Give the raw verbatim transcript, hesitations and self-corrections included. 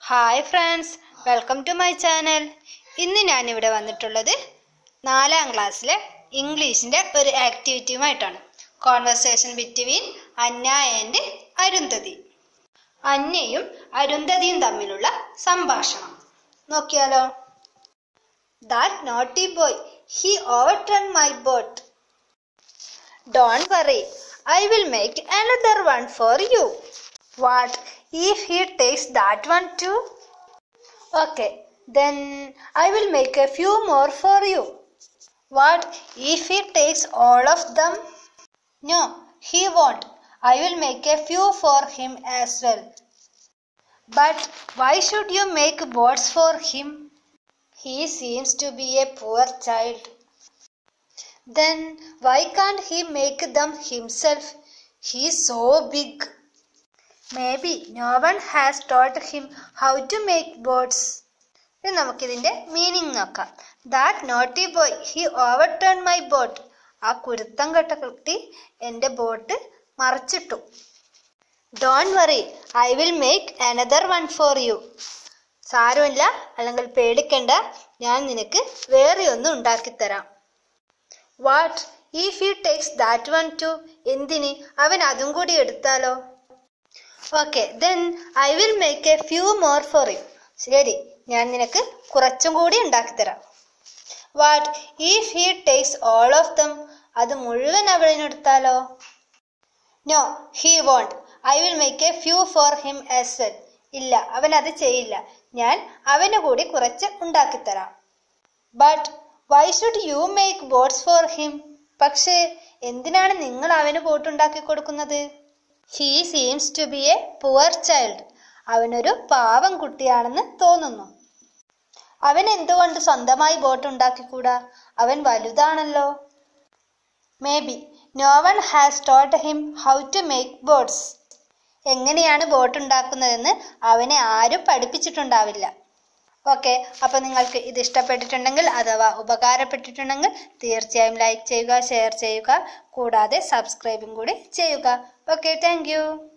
Hi friends, welcome to my channel. ഇന്ന് ഞാനിവിടെ വന്നിട്ടുള്ളത് നാലാം ക്ലാസ്സിലെ ഇംഗ്ലീഷിൻ്റെ ഒരു ആക്ടിവിറ്റിയുമായിട്ടാണ്. Conversation between Anna and Arundhati. അന്നയും അരുന്ധതിയും തമ്മിലുള്ള സംഭാഷണം നോക്കിയാലോ. That naughty boy, he overturn my boat. Don't worry, I will make another one for you. What if he takes that one too? Okay, then I will make a few more for you. What if he takes all of them? No, he won't. I will make a few for him as well. But why should you make boats for him? He seems to be a poor child. Then why can't he make them himself? He is so big. Maybe no one has taught him how to make boats. ഇനി നമുക്കിതിൻ്റെ meaning നോക്കാം. That naughty boy, he overturn my boat. ആ കുരുത്തം കെട്ട കുട്ടി എൻ്റെ boat മറിച്ചിട്ടു. Don't worry, I will make another one for you. സാരമില്ല, അല്ലെങ്കിൽ പേടിക്കണ്ട, ഞാൻ നിനക്ക് വേറെ ഒന്ന് ഉണ്ടാക്കിത്തരാം. What if he takes that one too? എന്തിന്, അവൻ അതും കൂടി എടുത്താലോ? Okay, then I will make a few more for you. ശരി, ഞാൻ നിനക്ക് കുറച്ചും കൂടി ഉണ്ടാക്കിത്തരാം. What if he takes all of dum? അത് മുഴുവൻ അവനെടുത്താലോ? No, he won't. I will make a few for him as well. ഇല്ല, അവൻ അത് ചെയ്യില്ല, ഞാൻ അവന് കൂടി കുറച്ച് ഉണ്ടാക്കിത്തരാം. But why should you make boats for him? പക്ഷേ എന്തിനാണ് നിങ്ങൾ അവന് ബോട്ടുണ്ടാക്കി കൊടുക്കുന്നത്? He seems to be a poor child. അവനൊരു പാവം കുട്ടിയാണെന്ന് തോന്നുന്നു. അവൻ എന്തുകൊണ്ട് സ്വന്തമായി ബോട്ട് ഉണ്ടാക്കിക്കൂടാ? അവൻ വലുതാണല്ലോ. May be no one has taught him how to make boats. എങ്ങനെയാണ് ബോട്ട് ഉണ്ടാക്കുന്നതെന്ന് അവനെ ആരും പഠിപ്പിച്ചിട്ടുണ്ടാവില്ല. ഓക്കെ, അപ്പോൾ നിങ്ങൾക്ക് ഇത് ഇഷ്ടപ്പെട്ടിട്ടുണ്ടെങ്കിൽ അഥവാ ഉപകാരപ്പെട്ടിട്ടുണ്ടെങ്കിൽ തീർച്ചയായും ലൈക്ക് ചെയ്യുക, ഷെയർ ചെയ്യുക, കൂടാതെ സബ്സ്ക്രൈബും കൂടി ചെയ്യുക. Okay, thank U.